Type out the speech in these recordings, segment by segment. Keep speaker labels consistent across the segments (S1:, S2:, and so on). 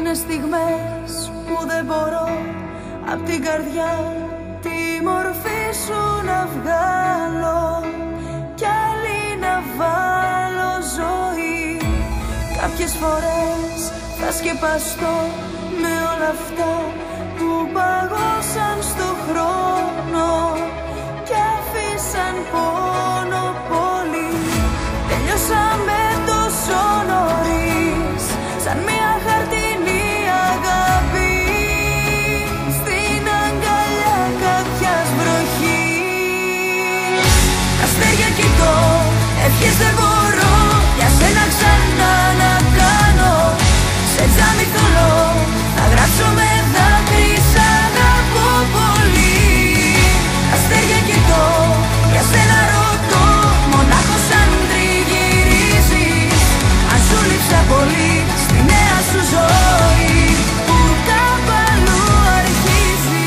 S1: Είναι στιγμές που δεν μπορώ απ' την καρδιά τη μορφή σου να βγάλω κι άλλη να βάλω ζωή. Κάποιες φορές θα σκεπαστώ με όλα αυτά που παγώσαν στο χρόνο κι άφησαν πόνο πολύ. Τελειώσαμε τόσο νωρίς, σαν μια χαρτινή αγάπη στην αγκαλιά κάποιας βροχής. Αστέρια κοιτώ, ευχές δεν μπορώ για σένα ξανά να κάνω. Σε τζάμι θολό θα γράψω με δάκρυ σ' αγαπώ πολύ. Αστέρια κοιτώ, για σένα ρωτώ, μονάχος αν τριγυρίζεις. Αν σου λείψα πολύ στη νέα σου ζωή που κάπου αλλού αρχίζει.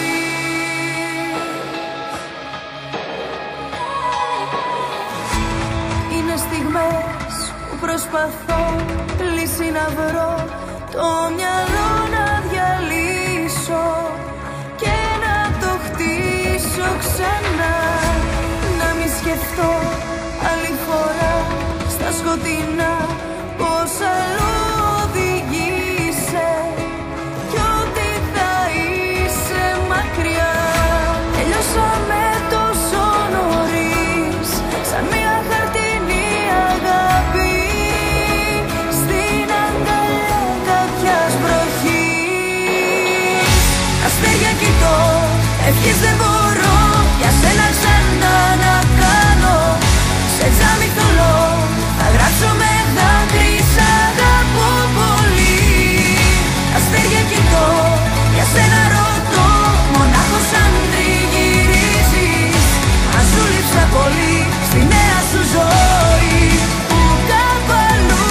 S1: Είναι στιγμές που προσπαθώ λύση να βρω, το μυαλό να διαλύσω και να το χτίσω ξανά. Να μην σκεφτώ άλλη φορά στα σκοτεινά πως αλλού οδηγείσαι κι ότι θα είσαι μακριά. Τελειώσαμε τόσο νωρίς, σαν μια χαρτινή αγάπη στην αγκαλιά κάποιας βροχής. Αστέρια κοιτώ, ευχές δεν μπορώ για σένα ξανά να κάνω. Σε τζάμι θολό θα γράψω με δάκρυ σ' αγαπώ πολύ. Αστέρια κοιτώ, για σένα ρωτώ, μονάχος αν τριγυρίζεις. Αν σου λείψα πολύ στη νέα σου ζωή που κάπου αλλού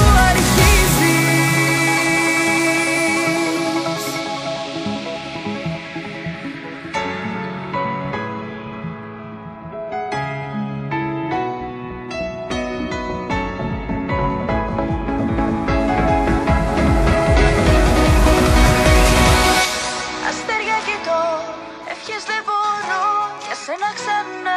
S1: αρχίζεις. Αστέρια κοιτώ, ευχές δεν μπορώ για σένα ξανά